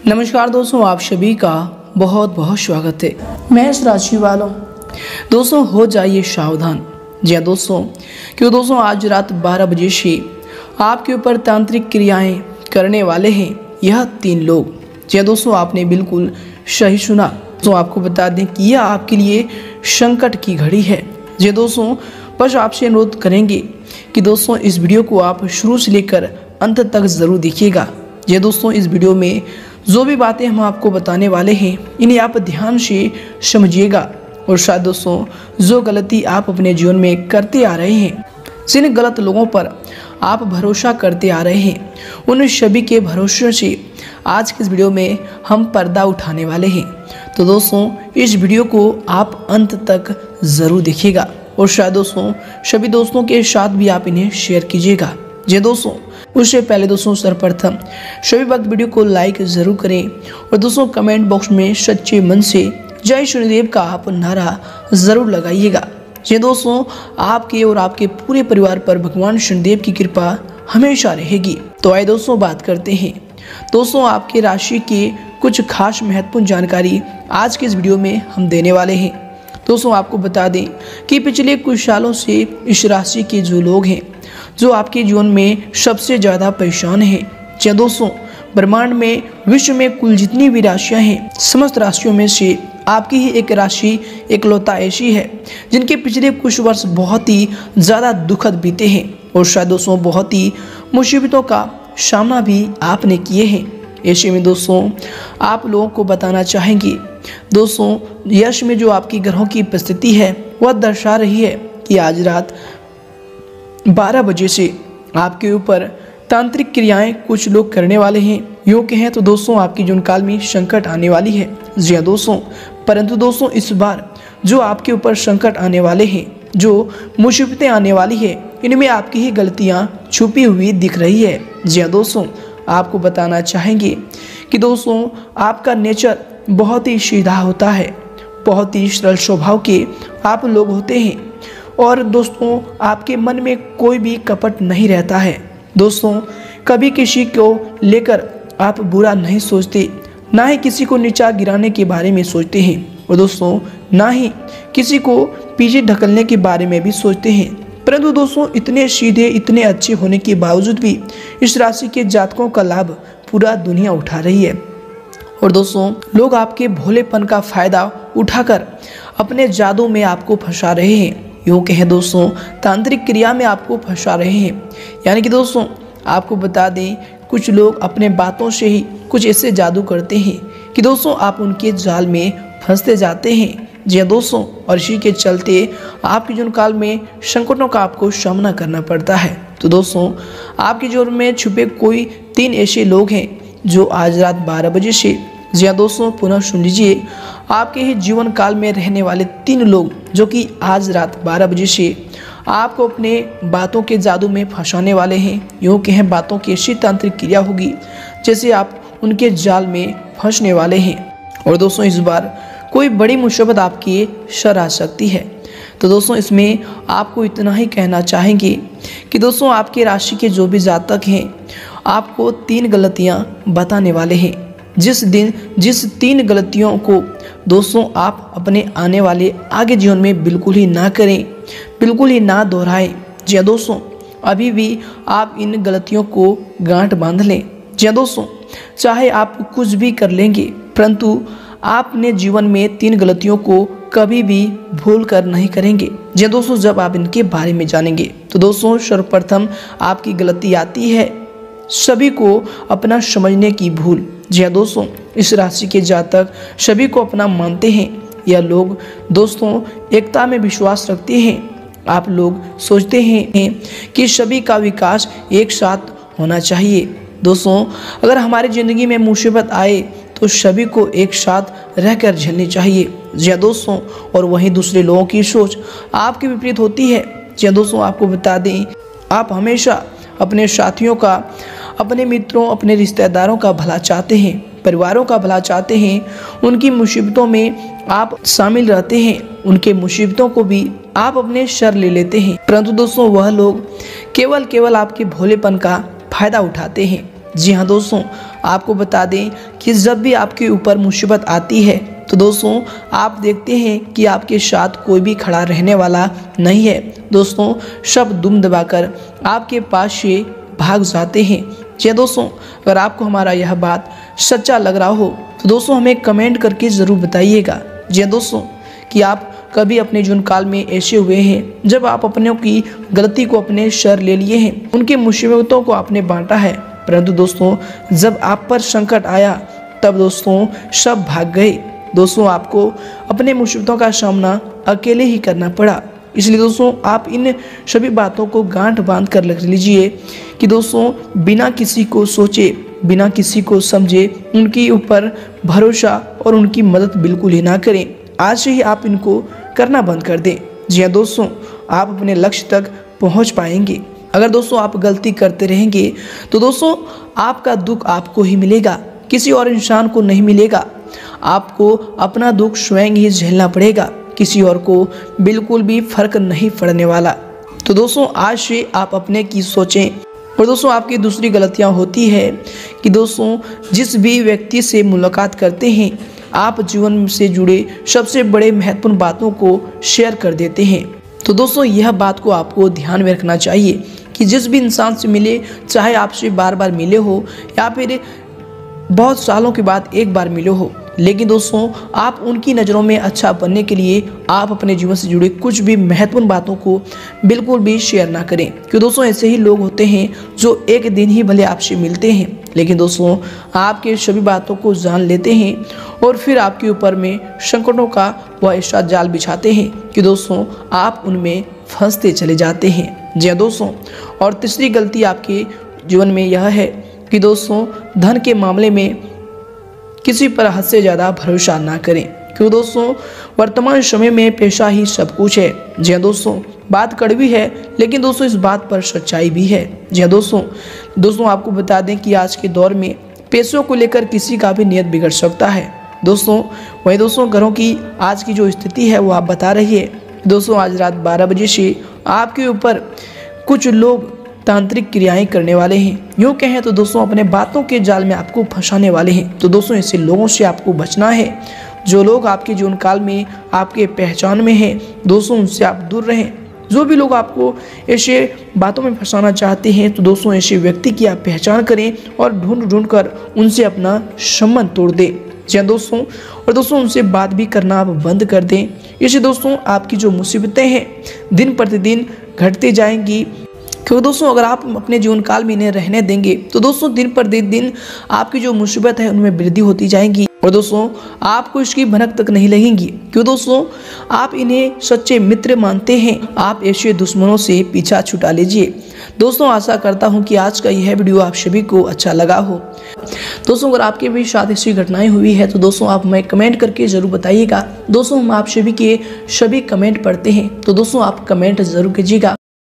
नमस्कार दोस्तों, आप सभी का बहुत बहुत स्वागत है। मेष राशि वालों, दोस्तों हो जाइए सावधान। जी हाँ दोस्तों, क्यों दोस्तों आज रात 12 बजे से आपके ऊपर तांत्रिक क्रियाएं करने वाले हैं यह 3 लोग। जी हाँ दोस्तों, आपने बिल्कुल सही सुना। तो आपको बता दें कि यह आपके लिए संकट की घड़ी है। जी दोस्तों, बस आपसे अनुरोध करेंगे कि दोस्तों इस वीडियो को आप शुरू से लेकर अंत तक ज़रूर देखिएगा। जी दोस्तों, इस वीडियो में जो भी बातें हम आपको बताने वाले हैं इन्हें आप ध्यान से समझिएगा। और शायद दोस्तों जो गलती आप अपने जीवन में करते आ रहे हैं, जिन गलत लोगों पर आप भरोसा करते आ रहे हैं, उन सभी के भरोसे से आज की इस वीडियो में हम पर्दा उठाने वाले हैं। तो दोस्तों इस वीडियो को आप अंत तक ज़रूर देखिएगा और शायद दोस्तों सभी दोस्तों के साथ भी आप इन्हें शेयर कीजिएगा। जी दोस्तों, उससे पहले दोस्तों सर्वप्रथम सभी वक्त वीडियो को लाइक ज़रूर करें और दोस्तों कमेंट बॉक्स में सच्चे मन से जय शनिदेव का आप नारा ज़रूर लगाइएगा। जी दोस्तों, आपके और आपके पूरे परिवार पर भगवान शनिदेव की कृपा हमेशा रहेगी। तो आइए दोस्तों बात करते हैं। दोस्तों आपके राशि के कुछ खास महत्वपूर्ण जानकारी आज के इस वीडियो में हम देने वाले हैं। दोस्तों आपको बता दें कि पिछले कुछ सालों से इस राशि के जो लोग हैं, जो आपके जीवन में सबसे ज़्यादा परेशान हैं। जी दोस्तों, ब्रह्मांड में विश्व में कुल जितनी भी राशियां हैं, समस्त राशियों में से आपकी ही एक राशि एकलौता ऐसी है जिनके पिछले कुछ वर्ष बहुत ही ज़्यादा दुखद बीते हैं और शायद दोस्तों बहुत ही मुसीबतों का सामना भी आपने किए हैं। ऐसे में दोस्तों आप लोगों को बताना चाहेंगे, दोस्तों यश में जो आपकी ग्रहों की उपस्थिति है वह दर्शा रही है कि आज रात 12 बजे से आपके ऊपर तांत्रिक क्रियाएं कुछ लोग करने वाले हैं। यूँ कहें तो दोस्तों आपकी जीवन काल में संकट आने वाली है। जी हाँ दोस्तों, परंतु दोस्तों इस बार जो आपके ऊपर संकट आने वाले हैं, जो मुसीबतें आने वाली है, इनमें आपकी ही गलतियां छुपी हुई दिख रही है। जी हाँ दोस्तों, आपको बताना चाहेंगे कि दोस्तों आपका नेचर बहुत ही सीधा होता है, बहुत ही सरल स्वभाव के आप लोग होते हैं और दोस्तों आपके मन में कोई भी कपट नहीं रहता है। दोस्तों कभी किसी को लेकर आप बुरा नहीं सोचते, ना ही किसी को नीचा गिराने के बारे में सोचते हैं और दोस्तों ना ही किसी को पीछे ढकलने के बारे में भी सोचते हैं। परंतु दोस्तों इतने सीधे, इतने अच्छे होने के बावजूद भी इस राशि के जातकों का लाभ पूरा दुनिया उठा रही है और दोस्तों लोग आपके भोलेपन का फ़ायदा उठाकर अपने जादू में आपको फंसा रहे हैं। यूँ कहें दोस्तों तांत्रिक क्रिया में आपको फंसा रहे हैं। यानी कि दोस्तों आपको बता दें कुछ लोग अपने बातों से ही कुछ ऐसे जादू करते हैं कि दोस्तों आप उनके जाल में फंसते जाते हैं। जी हाँ दोस्तों, और इसी के चलते आपके जीवन काल में संकटों का आपको सामना करना पड़ता है। तो दोस्तों आपके जीवन में छुपे कोई 3 ऐसे लोग हैं जो आज रात 12 बजे से, जी हाँ दोस्तों पुनः सुन लीजिए, आपके ही जीवन काल में रहने वाले 3 लोग जो कि आज रात 12 बजे से आपको अपने बातों के जादू में फंसाने वाले हैं। यूँ कहें बातों की ऐसी तांत्रिक क्रिया होगी जैसे आप उनके जाल में फंसने वाले हैं और दोस्तों इस बार कोई बड़ी मुसीबत आपकी सर आ सकती है। तो दोस्तों इसमें आपको इतना ही कहना चाहेंगे कि दोस्तों आपके राशि के जो भी जातक हैं आपको 3 गलतियां बताने वाले हैं। जिस 3 गलतियों को दोस्तों आप अपने आने वाले आगे जीवन में बिल्कुल ही ना करें, बिल्कुल ही ना दोहराएं। जी हाँ दोस्तों, अभी भी आप इन गलतियों को गांठ बांध लें। जी हाँ दोस्तों, चाहे आप कुछ भी कर लेंगे परंतु आपने जीवन में 3 गलतियों को कभी भी भूल कर नहीं करेंगे। जी दोस्तों, जब आप इनके बारे में जानेंगे तो दोस्तों सर्वप्रथम आपकी गलती आती है सभी को अपना समझने की भूल। जी हाँ दोस्तों, इस राशि के जातक सभी को अपना मानते हैं। यह लोग दोस्तों एकता में विश्वास रखते हैं। आप लोग सोचते हैं कि सभी का विकास एक साथ होना चाहिए। दोस्तों अगर हमारी ज़िंदगी में मुसीबत आए तो सभी को एक साथ रहकर झेलनी चाहिए। जी हाँ दोस्तों, और वहीं दूसरे लोगों की सोच आपके विपरीत होती है। जी हाँ दोस्तों, आपको बता दें आप हमेशा अपने साथियों का, अपने मित्रों, अपने रिश्तेदारों का भला चाहते हैं, परिवारों का भला चाहते हैं। उनकी मुसीबतों में आप शामिल रहते हैं, उनके मुसीबतों को भी आप अपने सर ले लेते हैं। परंतु दोस्तों वह लोग केवल आपके भोलेपन का फ़ायदा उठाते हैं। जी हाँ दोस्तों, आपको बता दें कि जब भी आपके ऊपर मुसीबत आती है तो दोस्तों आप देखते हैं कि आपके साथ कोई भी खड़ा रहने वाला नहीं है। दोस्तों सब दुम दबाकर आपके पास से भाग जाते हैं। जी दोस्तों, अगर आपको हमारा यह बात सच्चा लग रहा हो तो दोस्तों हमें कमेंट करके ज़रूर बताइएगा। जी दोस्तों, कि आप कभी अपने जीवन काल में ऐसे हुए हैं जब आप अपनों की गलती को अपने सर ले लिए हैं, उनके मुसीबतों को आपने बांटा है, परंतु दोस्तों जब आप पर संकट आया तब दोस्तों सब भाग गए। दोस्तों आपको अपने मुसीबतों का सामना अकेले ही करना पड़ा। इसलिए दोस्तों आप इन सभी बातों को गांठ बांध कर रख लीजिए कि दोस्तों बिना किसी को सोचे, बिना किसी को समझे उनके ऊपर भरोसा और उनकी मदद बिल्कुल ही ना करें। आज से ही आप इनको करना बंद कर दें। जी हाँ दोस्तों, आप अपने लक्ष्य तक पहुंच पाएंगे। अगर दोस्तों आप गलती करते रहेंगे तो दोस्तों आपका दुख आपको ही मिलेगा, किसी और इंसान को नहीं मिलेगा। आपको अपना दुख स्वयं ही झेलना पड़ेगा, किसी और को बिल्कुल भी फर्क नहीं पड़ने वाला। तो दोस्तों आज से आप अपने की सोचें। और दोस्तों आपकी दूसरी गलतियां होती है कि दोस्तों जिस भी व्यक्ति से मुलाकात करते हैं आप जीवन से जुड़े सबसे बड़े महत्वपूर्ण बातों को शेयर कर देते हैं। तो दोस्तों यह बात को आपको ध्यान में रखना चाहिए कि जिस भी इंसान से मिले, चाहे आपसे बार बार मिले हो या फिर बहुत सालों के बाद एक बार मिले हो, लेकिन दोस्तों आप उनकी नज़रों में अच्छा बनने के लिए आप अपने जीवन से जुड़े कुछ भी महत्वपूर्ण बातों को बिल्कुल भी शेयर ना करें। क्योंकि दोस्तों ऐसे ही लोग होते हैं जो एक दिन ही भले आपसे मिलते हैं, लेकिन दोस्तों आपके सभी बातों को जान लेते हैं और फिर आपके ऊपर में संकटों का वह ऐसा जाल बिछाते हैं कि दोस्तों आप उनमें फंसते चले जाते हैं। जी हाँ दोस्तों, और तीसरी गलती आपके जीवन में यह है कि दोस्तों धन के मामले में किसी पर हद से ज़्यादा भरोसा ना करें, क्योंकि दोस्तों वर्तमान समय में पैसा ही सब कुछ है। जी हाँ दोस्तों, बात कड़वी है लेकिन दोस्तों इस बात पर सच्चाई भी है। जी हाँ दोस्तों आपको बता दें कि आज के दौर में पैसों को लेकर किसी का भी नियत बिगड़ सकता है। दोस्तों वही दोस्तों घरों की आज की जो स्थिति है वो आप बता रही है। दोस्तों आज रात 12 बजे से आपके ऊपर कुछ लोग तांत्रिक क्रियाएं करने वाले हैं, यूँ कहें तो दोस्तों अपने बातों के जाल में आपको फंसाने वाले हैं। तो दोस्तों ऐसे लोगों से आपको बचना है। जो लोग आपके जीवन काल में आपके पहचान में हैं दोस्तों उनसे आप दूर रहें। जो भी लोग आपको ऐसे बातों में फंसाना चाहते हैं तो दोस्तों ऐसे व्यक्ति की आप पहचान करें और ढूंढ कर उनसे अपना संबंध तोड़ दें। जी दोस्तों, और दोस्तों उनसे बात भी करना आप बंद कर दें। इससे दोस्तों आपकी जो मुसीबतें हैं दिन प्रतिदिन घटती जाएंगी, क्योंकि दोस्तों अगर आप अपने जीवन काल में इन्हें रहने देंगे तो दोस्तों दिन पर दिन आपकी जो मुसीबत है उनमें वृद्धि होती जाएंगी और दोस्तों आपको इसकी भनक तक नहीं लगेंगी, क्यों दोस्तों आप इन्हें सच्चे मित्र मानते हैं। आप ऐसे दुश्मनों से पीछा छुटा लीजिए। दोस्तों आशा करता हूं कि आज का यह वीडियो आप सभी को अच्छा लगा हो। दोस्तों अगर आपके भी साथ ऐसी घटनाएं हुई है तो दोस्तों आप हमें कमेंट करके ज़रूर बताइएगा। दोस्तों हम आप सभी के सभी कमेंट पढ़ते हैं, तो दोस्तों आप कमेंट ज़रूर कीजिएगा।